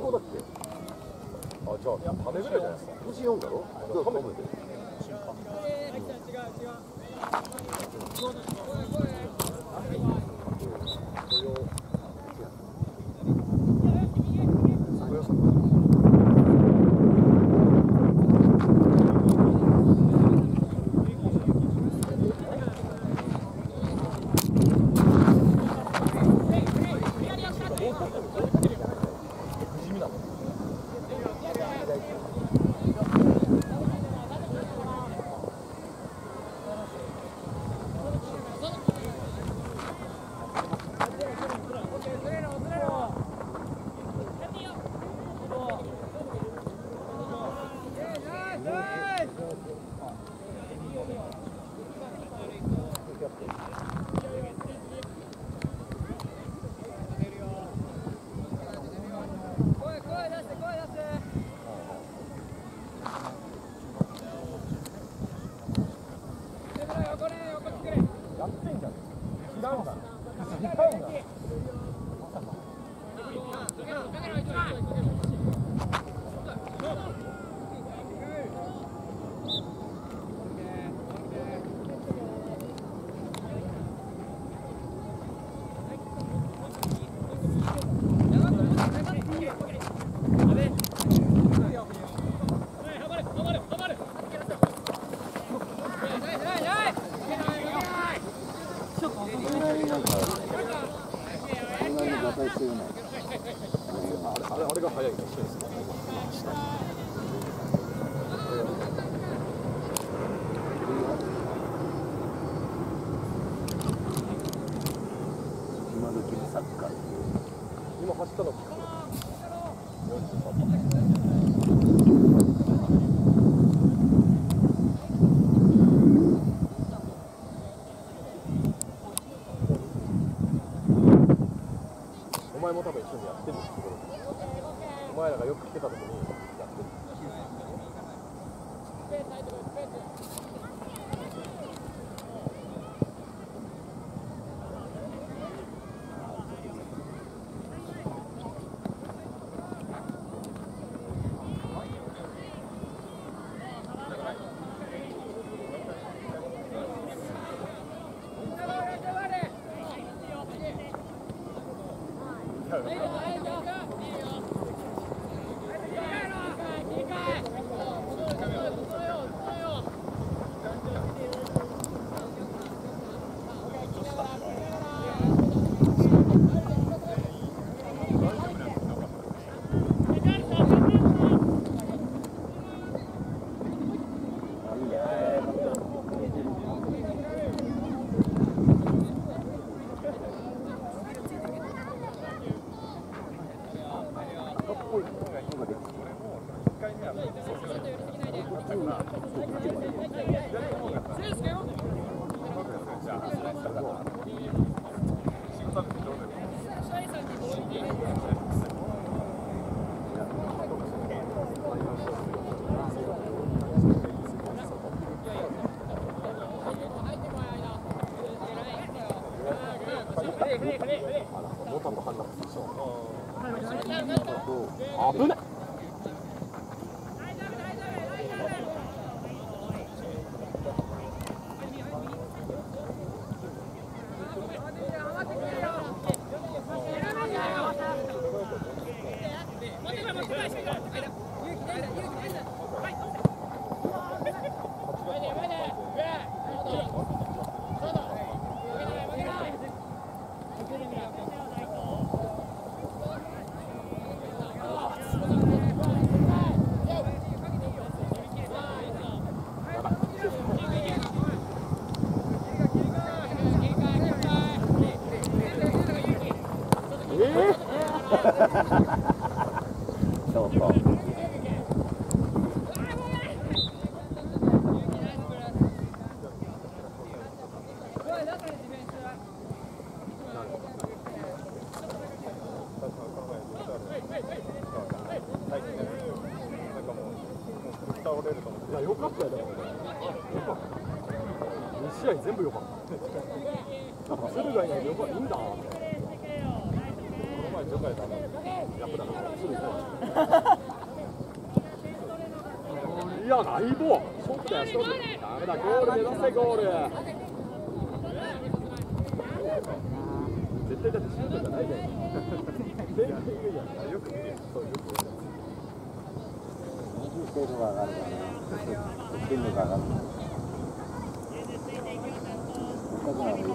校だっけ？あ、じゃあ種ぐらいじゃないですか。年4だろ？じゃあ食べて。あれが早いかもしれないですね。 今時のサッカー。 今走ったの。お前も多分一緒にやってるんですけど、お前らがよく来てた時にやってる。危ない。 そうそう。 いや、よかったよ、でも。2試合全部よかった。駿河以外でよかった、いいんだ。この前、除外だな。やっぱだな、すぐ行こう。 いや、ないぼ。そうだよ、そうだよ。ダメだ、ゴール目指せ、ゴール。絶対だってシュートじゃないじゃん。全然いいじゃん。よく見るよ。そう、よく見る。 精度が上がるからね。得点力が上がる。だからやるべき。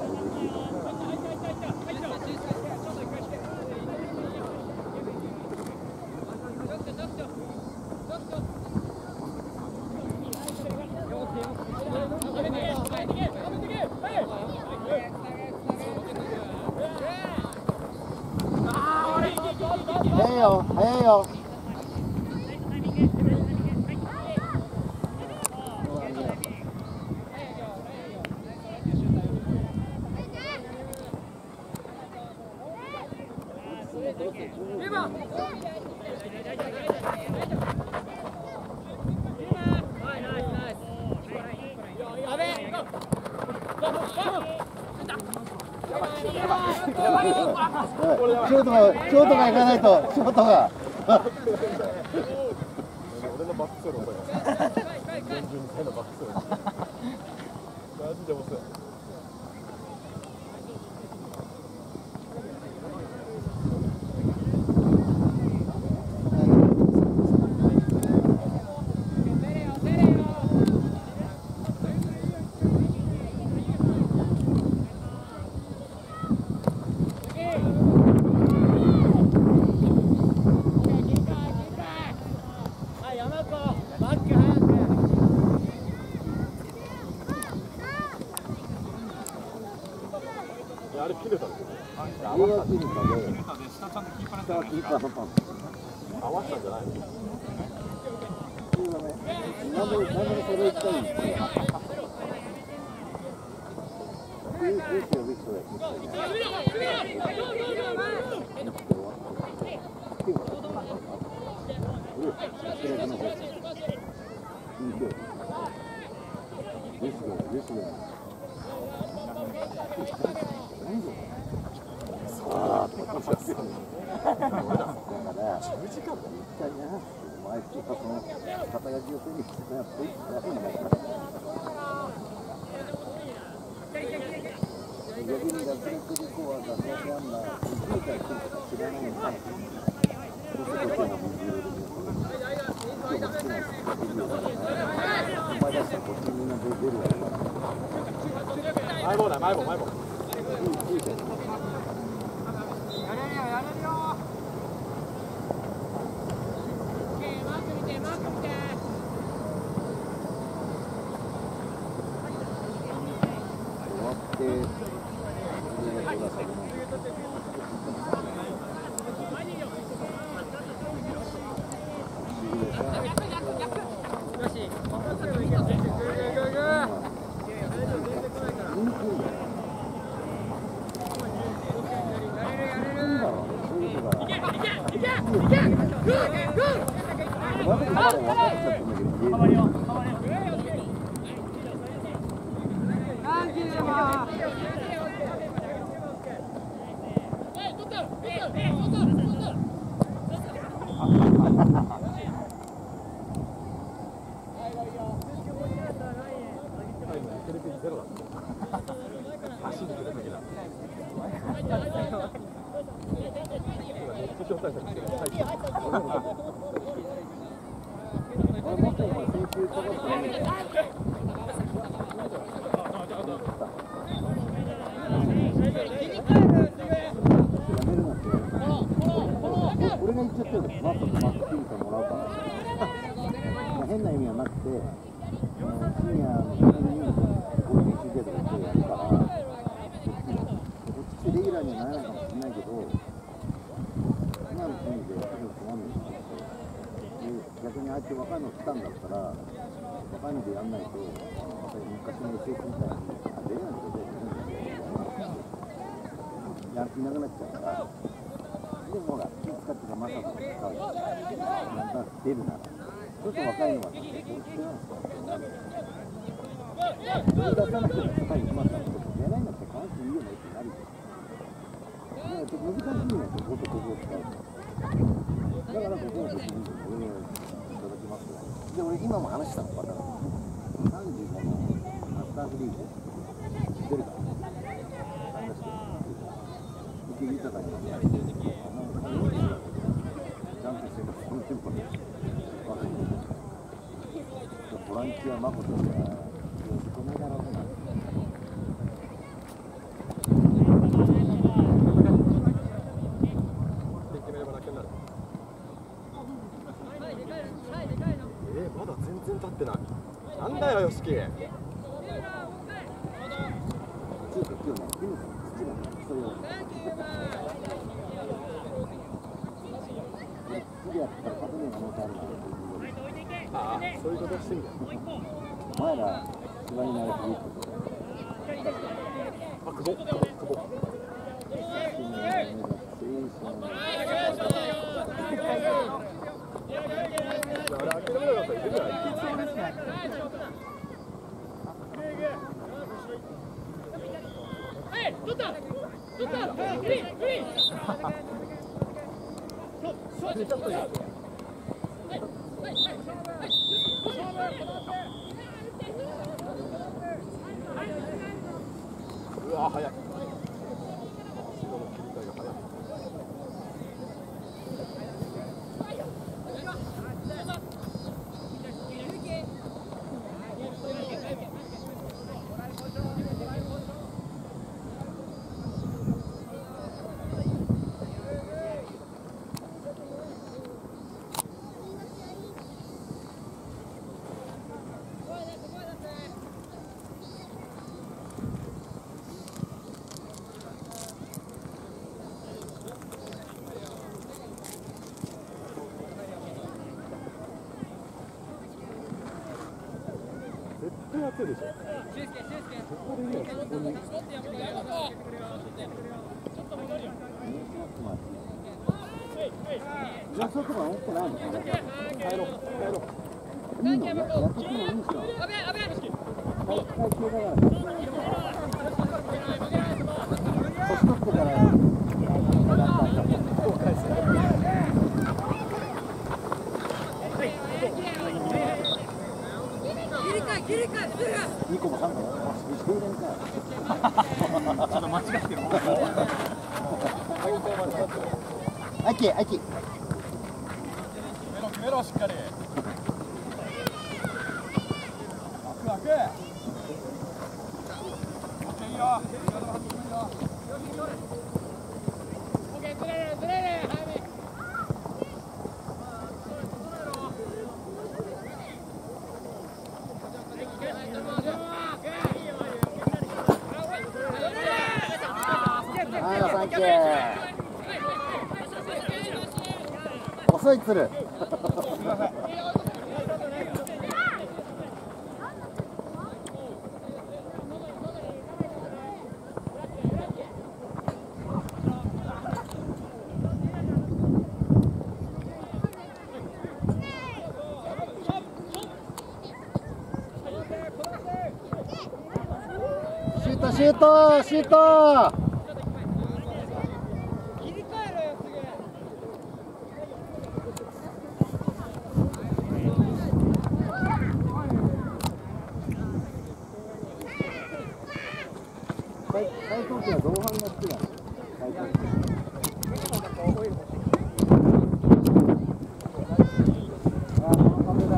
早いよ、早いよ。ショートが行かないと、ショートが。 俺のバックスローこれ。42歳のバックスロー。マジで面白い。あれ切れたんですよ。 合わせたんで、下ちゃんとキーパーなんじゃないですか。 合わせたんじゃないの？ なんでそれ言ったんですか。 前棒だ、前棒。変な意味はなくて、シニアのためにこういう練習デートがやるから、こっちレギュラーにはならないかもしれないけど、今のチームでつまんないんですよ。逆にあいつ若いの来たんだったら、若いのでやんないと、昔の SS みたいに出れないけど、やっていなくなっちゃうから、でもほら、気使ってかマサとか使うから、出るなら。ちょっと若いのはどうしてなんですか出さなくても高いに決まったら、やらないんだったら関係いいよねってなるじゃん。だからちょっと難しいのよ、こことここを使うと。 からここの時にいただきますよ。で俺今も話したのまた35のマスターズリーグ出るから話して受け豊かにジャンプしてる3連覇でボランティアマコとしては認めだろうな。 まだ全然立ってない。なんだよ、よしき。ああ、そういうことしてみた。 お前ら、芝になるといいこと。 あ、久保。あれ、諦めなかったらいけるじゃない。うわ、早い。後ろの切り替えが早い。絶対熱いでしょ。ここでいいよ、ここに。 予測とか持ってないのかな。 帰ろう。 いいのやってくのいいしな。体型だから。年取ってから。2個も3個もしているんか。ちょっと間違ってる。あき。決めろしっかり。開く。いいよ。ずれる。早め。遅い鶴。シュート。最高期は同伴が好きなの。最高期。あ、この壁だ。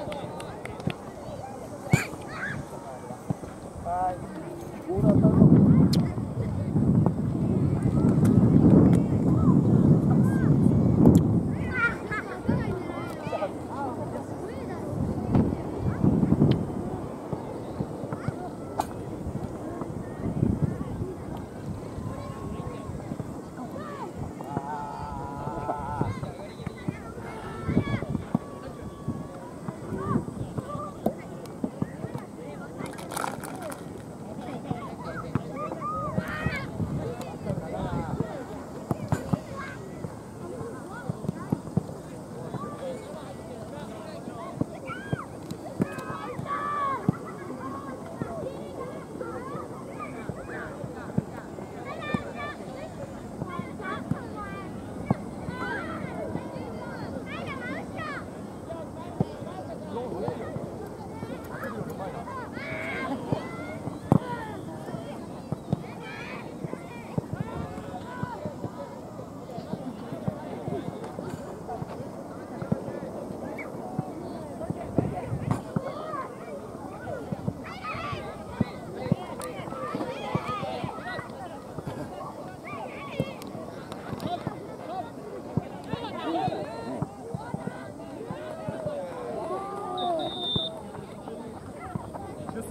ボール当たるの。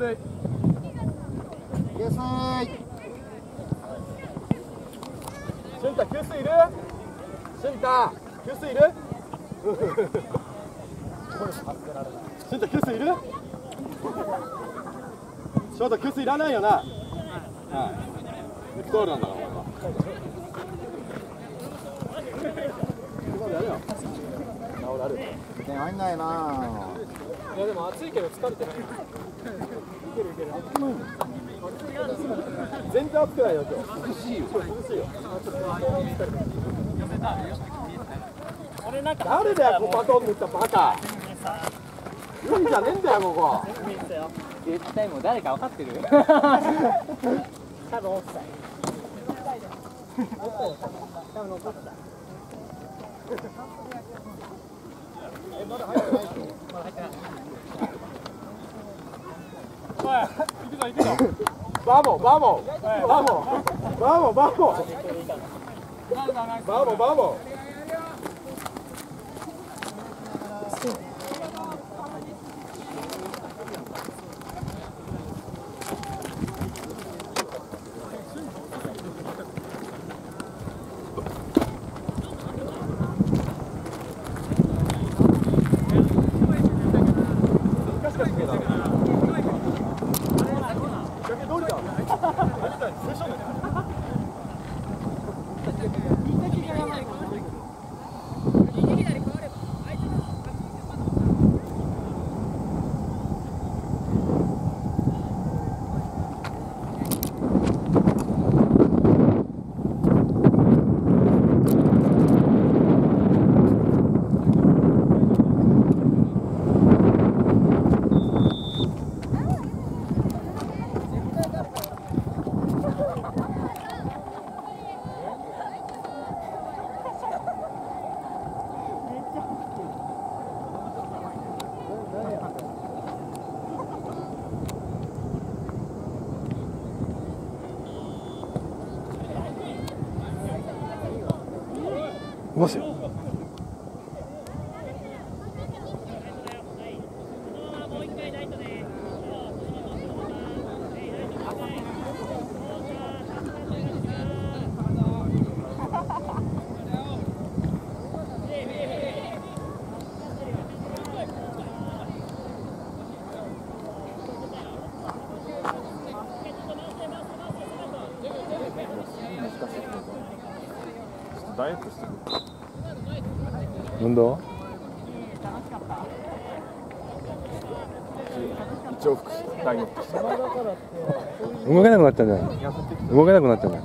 塁。 給水。 俊太給水いる？俊太給水いる？俊太給水いる？翔太給水いらないよな。はい。ストールなんだからお前は。今やるよ。治る。 点入んないな。 いやでも暑いけど疲れてない。いけるいける。全然暑くないよ今日。涼しいよ。涼しいよ。誰だよここバトン抜いたバカ。海じゃねえんだよここ。 絶対もう誰か分かってる。多分オフサイド。多分残った。 まだ入ってない。 まだ入ってない。 おい、行くぞ行くぞ。バモバモバモバモバモバモバモ。 いますよ。 ダイエットしてる。 なんだ？ 一往復してダイエットして。 動けなくなったんじゃない？動けなくなったんじゃない？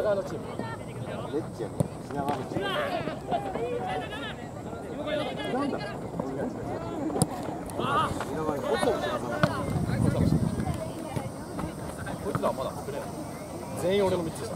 川のチーム。 レッチやね。品川のチーム。なんだ。品川にこっちも品川。 こいつらはまだ作れない。全員俺の3つした。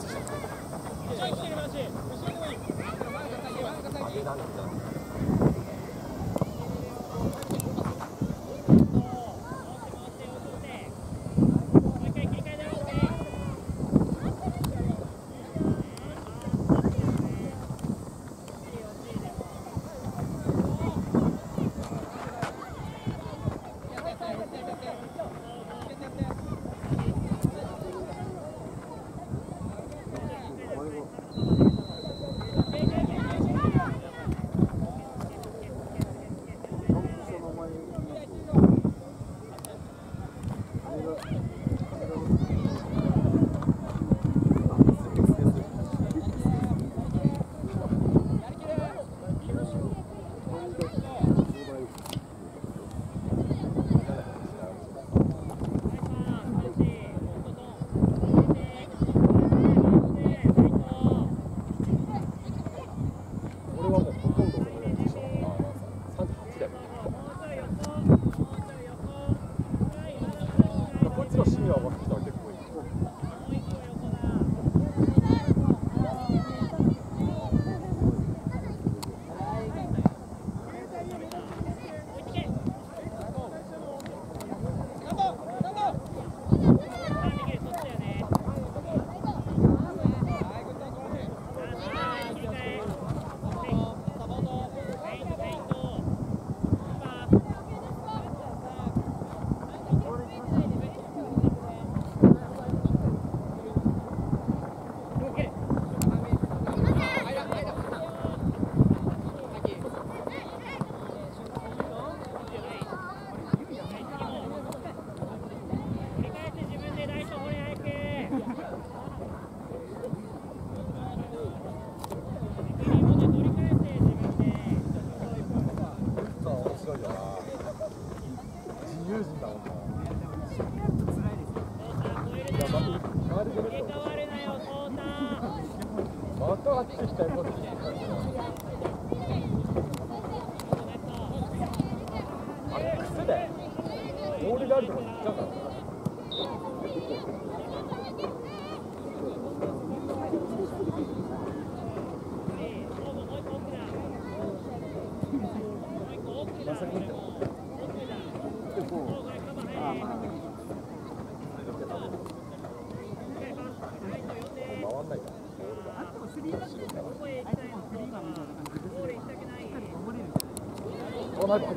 ヘデ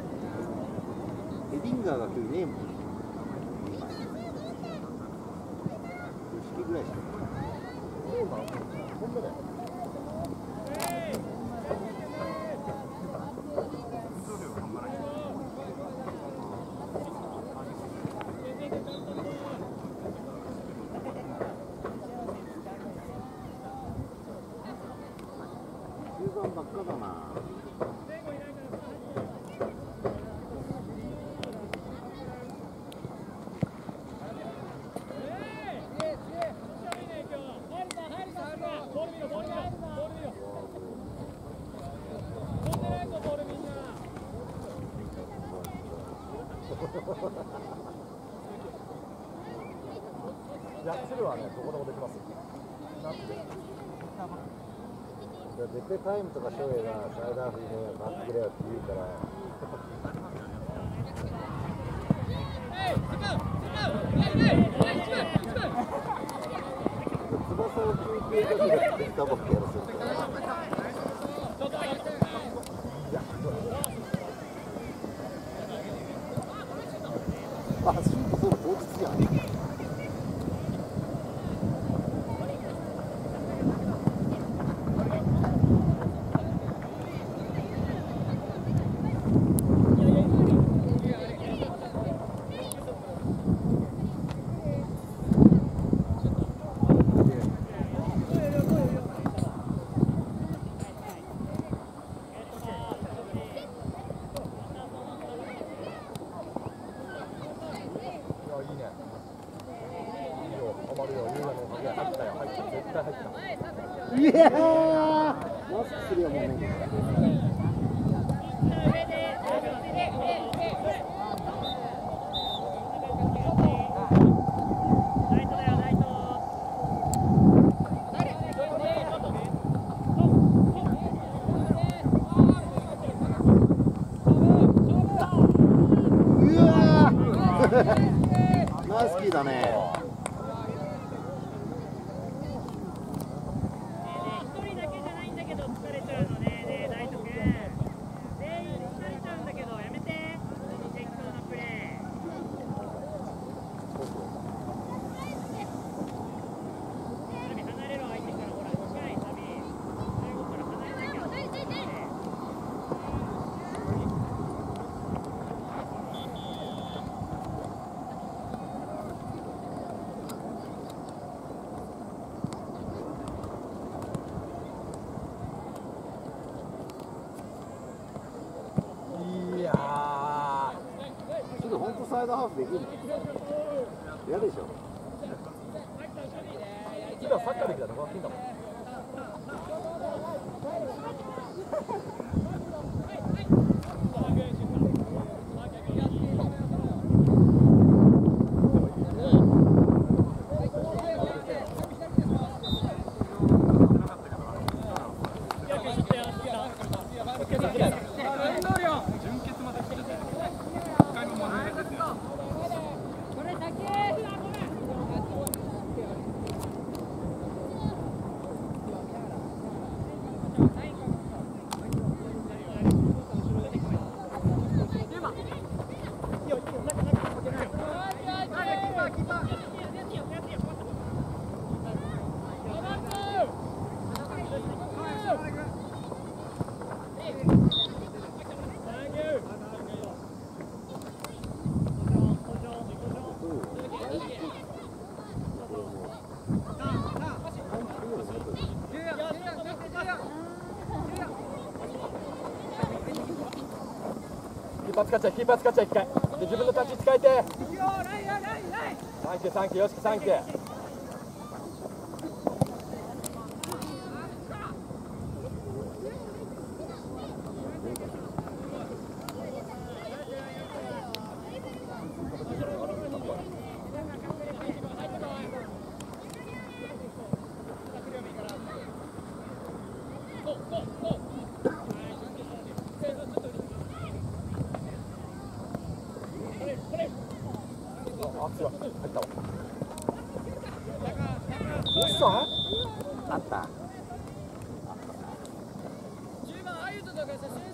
ィンガーが来るねえもん。吉木ぐらいしか。中盤ばっかだな。 いや、鶴はね、どこでもできますよ。 絶対タイムとか翔英がサイダーフにね、回ってくれよって言うから。翼を休憩だけでセンターバックやらせるから。あ、シュートそう当日やん。 いいね。 いやーマスクするよもうね。ナイスキーだね。本当サイドハーフできるの？嫌でしょ。 今サッカーできたらどこがいいんだもん。キーパー使っちゃ一回で自分のタッチ使えてサンキューサンキューよしきサンキュー入ったわ。オフサイあった。 10番アユトとか写真